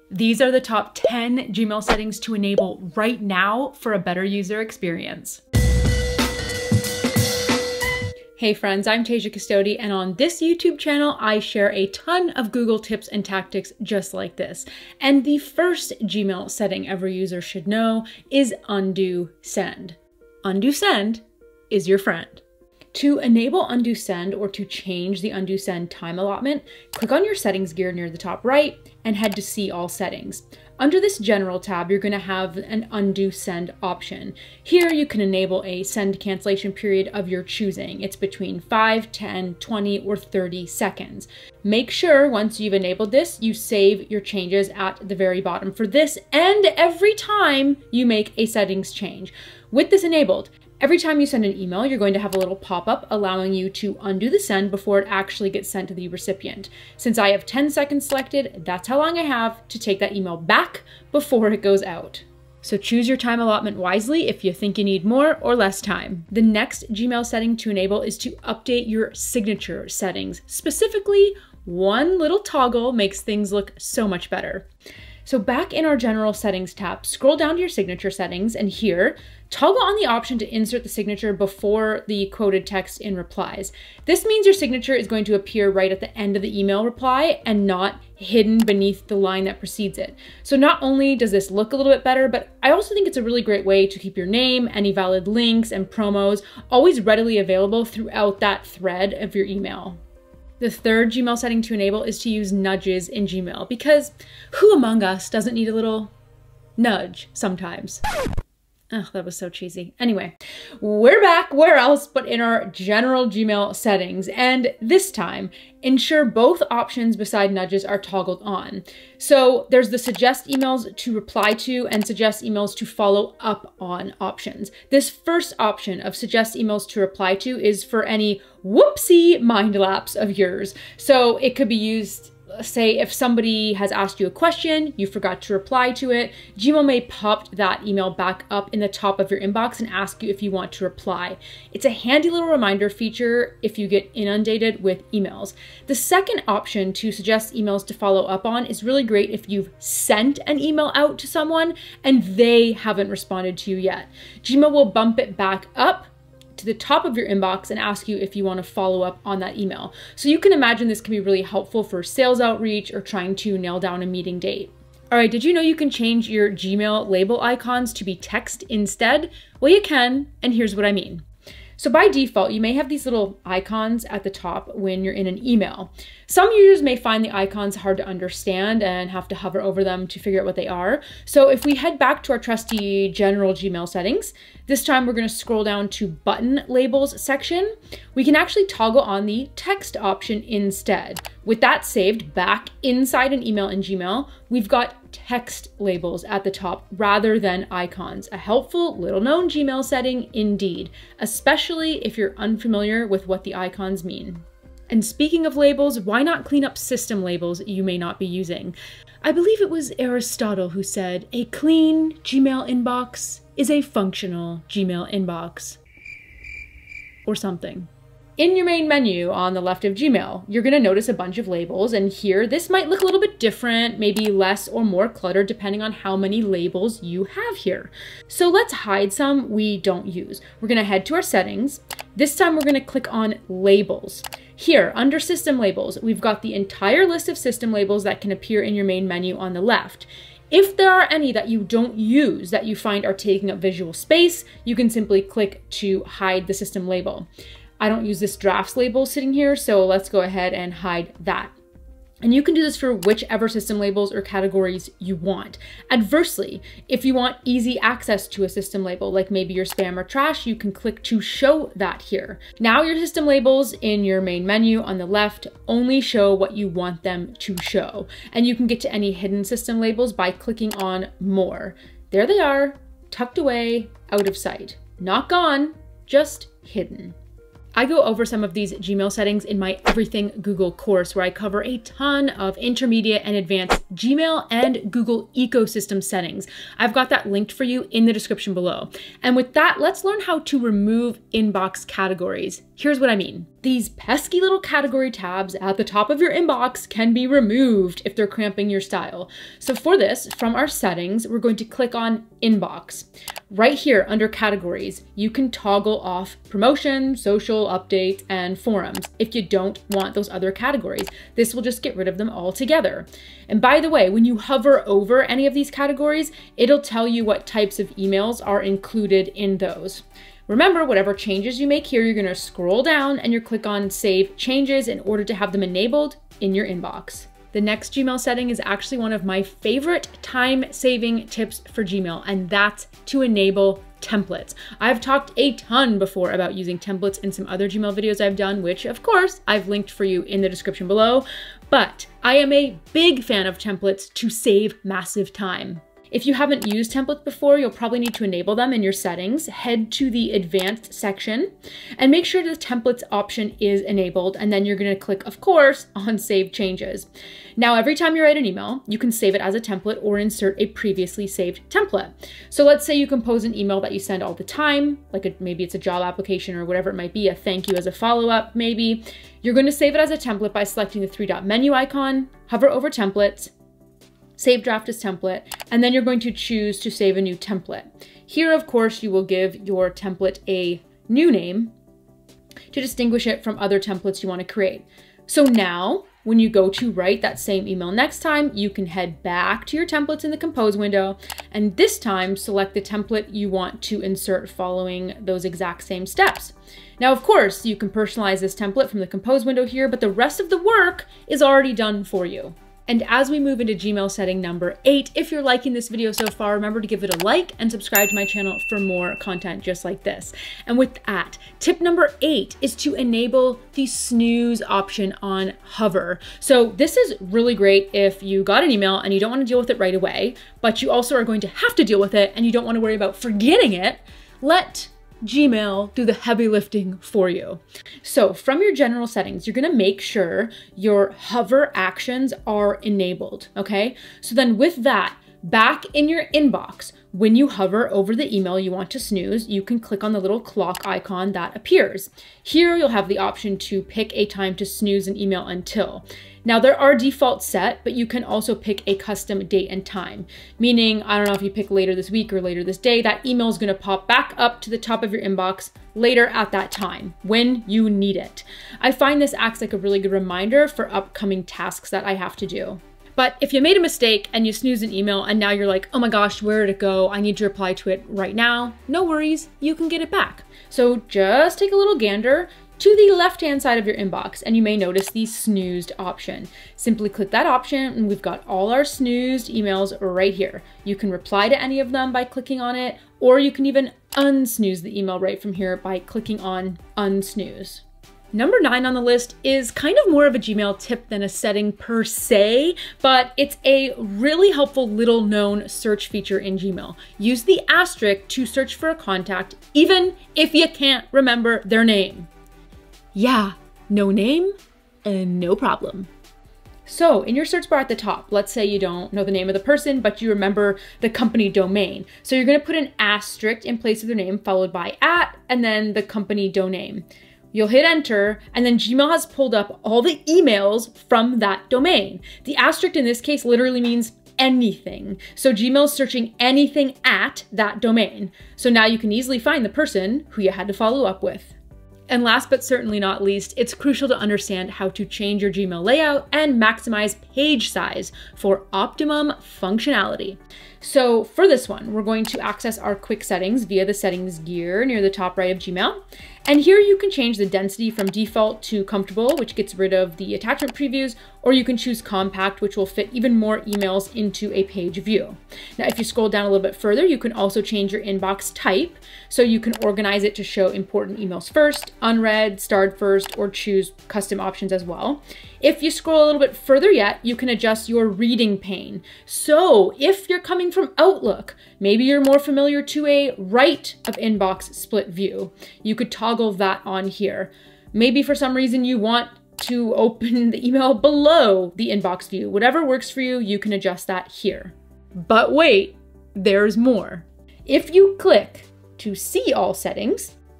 These are the top 10 Gmail settings to enable right now for a better user experience. Hey friends, I'm Tasia Custodi, and on this YouTube channel, I share a ton of Google tips and tactics just like this. And the first Gmail setting every user should know is undo send. Undo send is your friend. To enable undo send or to change the undo send time allotment, click on your settings gear near the top right and head to see all settings. Under this general tab, you're going to have an undo send option. Here you can enable a send cancellation period of your choosing. It's between 5, 10, 20, or 30 seconds. Make sure once you've enabled this, you save your changes at the very bottom for this and every time you make a settings change. With this enabled, every time you send an email, you're going to have a little pop-up allowing you to undo the send before it actually gets sent to the recipient. Since I have 10 seconds selected, that's how long I have to take that email back before it goes out. So choose your time allotment wisely if you think you need more or less time. The next Gmail setting to enable is to update your signature settings. Specifically, one little toggle makes things look so much better. So back in our general settings tab, scroll down to your signature settings and here, toggle on the option to insert the signature before the quoted text in replies. This means your signature is going to appear right at the end of the email reply and not hidden beneath the line that precedes it. So not only does this look a little bit better, but I also think it's a really great way to keep your name, any valid links and promos always readily available throughout that thread of your email. The third Gmail setting to enable is to use nudges in Gmail because who among us doesn't need a little nudge sometimes? Oh, that was so cheesy. Anyway, we're back. Where else but in our general Gmail settings? And this time, ensure both options beside nudges are toggled on. So there's the suggest emails to reply to and suggest emails to follow up on options. This first option of suggest emails to reply to is for any whoopsie mind lapse of yours. So it could be used, say if somebody has asked you a question, you forgot to reply to it, Gmail may pop that email back up in the top of your inbox and ask you if you want to reply. It's a handy little reminder feature if you get inundated with emails. The second option to suggest emails to follow up on is really great if you've sent an email out to someone and they haven't responded to you yet. Gmail will bump it back up to the top of your inbox and ask you if you want to follow up on that email. So you can imagine this can be really helpful for sales outreach or trying to nail down a meeting date. All right, did you know you can change your Gmail label icons to be text instead? Well, you can, and here's what I mean. So by default, you may have these little icons at the top when you're in an email. Some users may find the icons hard to understand and have to hover over them to figure out what they are. So if we head back to our trusty general Gmail settings, this time we're going to scroll down to button labels section. We can actually toggle on the text option instead. With that saved back inside an email in Gmail, we've got text labels at the top rather than icons. A helpful little known Gmail setting indeed, especially if you're unfamiliar with what the icons mean. And speaking of labels, why not clean up system labels you may not be using? I believe it was Aristotle who said, a clean Gmail inbox is a functional Gmail inbox. Or something. In your main menu on the left of Gmail, you're going to notice a bunch of labels, and here this might look a little bit different, maybe less or more cluttered depending on how many labels you have here. So let's hide some we don't use. We're going to head to our settings. This time we're going to click on labels. Here, under system labels, we've got the entire list of system labels that can appear in your main menu on the left. If there are any that you don't use that you find are taking up visual space, you can simply click to hide the system label. I don't use this drafts label sitting here, so let's go ahead and hide that. And you can do this for whichever system labels or categories you want. Adversely, if you want easy access to a system label, like maybe your spam or trash, you can click to show that here. Now your system labels in your main menu on the left only show what you want them to show. And you can get to any hidden system labels by clicking on more. There they are, tucked away, out of sight. Not gone, just hidden. I go over some of these Gmail settings in my Everything Google course, where I cover a ton of intermediate and advanced Gmail and Google ecosystem settings. I've got that linked for you in the description below. And with that, let's learn how to remove inbox categories. Here's what I mean. these pesky little category tabs at the top of your inbox can be removed if they're cramping your style. So for this, from our settings, we're going to click on Inbox. Right here under categories, you can toggle off promotion, social, updates, and forums if you don't want those other categories. This will just get rid of them altogether. And by the way, when you hover over any of these categories, it'll tell you what types of emails are included in those. Remember, whatever changes you make here, you're gonna scroll down and you click on Save Changes in order to have them enabled in your inbox. The next Gmail setting is actually one of my favorite time-saving tips for Gmail, and that's to enable templates. I've talked a ton before about using templates in some other Gmail videos I've done, which of course I've linked for you in the description below, but I am a big fan of templates to save massive time. If you haven't used templates before, you'll probably need to enable them in your settings. Head to the advanced section and make sure the templates option is enabled. And then you're going to click, of course, on Save Changes. Now, every time you write an email, you can save it as a template or insert a previously saved template. So let's say you compose an email that you send all the time, like maybe it's a job application or whatever it might be, a thank you as a follow-up maybe. You're going to save it as a template by selecting the three-dot menu icon, hover over templates, save draft as template, and then you're going to choose to save a new template. Here, of course, you will give your template a new name to distinguish it from other templates you want to create. So now, when you go to write that same email next time, you can head back to your templates in the Compose window, and this time select the template you want to insert following those exact same steps. Now, of course, you can personalize this template from the Compose window here, but the rest of the work is already done for you. And as we move into Gmail setting number 8, if you're liking this video so far, remember to give it a like and subscribe to my channel for more content just like this. And with that, tip number 8 is to enable the snooze option on Hover. So this is really great if you got an email and you don't want to deal with it right away, but you also are going to have to deal with it and you don't want to worry about forgetting it. Let Gmail do the heavy lifting for you. So from your general settings, you're going to make sure your hover actions are enabled. Okay. So then with that, back in your inbox, when you hover over the email you want to snooze, you can click on the little clock icon that appears. Here you'll have the option to pick a time to snooze an email until. Now there are defaults set, but you can also pick a custom date and time, meaning, I don't know if you pick later this week or later this day, that email is going to pop back up to the top of your inbox later at that time when you need it. I find this acts like a really good reminder for upcoming tasks that I have to do. But if you made a mistake and you snooze an email and now you're like, oh my gosh, where did it go? I need to reply to it right now. No worries, you can get it back. So just take a little gander to the left-hand side of your inbox and you may notice the snoozed option. Simply click that option and we've got all our snoozed emails right here. You can reply to any of them by clicking on it, or you can even unsnooze the email right from here by clicking on unsnooze. Number 9 on the list is kind of more of a Gmail tip than a setting per se, but it's a really helpful little known search feature in Gmail. Use the asterisk to search for a contact, even if you can't remember their name. Yeah, no name, no problem. So in your search bar at the top, let's say you don't know the name of the person, but you remember the company domain. So you're gonna put an asterisk in place of their name followed by @ and then the company domain. You'll hit enter, and then Gmail has pulled up all the emails from that domain. The asterisk in this case literally means anything. So Gmail's searching anything at that domain. So now you can easily find the person who you had to follow up with. And last but certainly not least, it's crucial to understand how to change your Gmail layout and maximize page size for optimum functionality. So for this one, we're going to access our quick settings via the settings gear near the top right of Gmail. And here you can change the density from default to comfortable, which gets rid of the attachment previews, or you can choose compact, which will fit even more emails into a page view. Now, if you scroll down a little bit further, you can also change your inbox type. So you can organize it to show important emails first, unread, starred first, or choose custom options as well. If you scroll a little bit further yet, you can adjust your reading pane. So if you're coming from Outlook, maybe you're more familiar to a right of inbox split view, you could toggle that on here. Maybe for some reason you want to open the email below the inbox view. Whatever works for you, you can adjust that here. But wait, there's more. If you click to see all settings,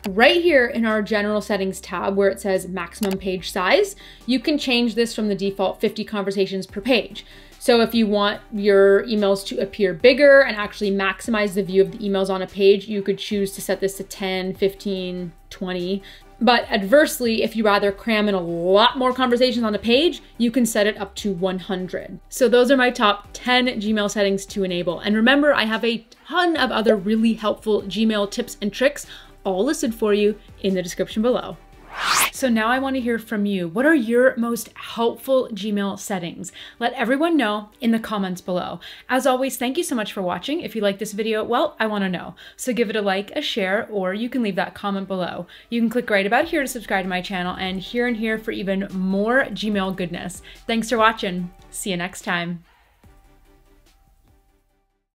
Right here in our general settings tab where it says maximum page size, you can change this from the default 50 conversations per page. So if you want your emails to appear bigger and actually maximize the view of the emails on a page, you could choose to set this to 10, 15, 20. But adversely, if you rather cram in a lot more conversations on a page, you can set it up to 100. So those are my top 10 Gmail settings to enable. And remember, I have a ton of other really helpful Gmail tips and tricks all listed for you in the description below. So now I want to hear from you. What are your most helpful Gmail settings? Let everyone know in the comments below. As always, thank you so much for watching. If you like this video, well, I want to know. So give it a like, a share, or you can leave that comment below. You can click right about here to subscribe to my channel and here and here for even more Gmail goodness. Thanks for watching. See you next time.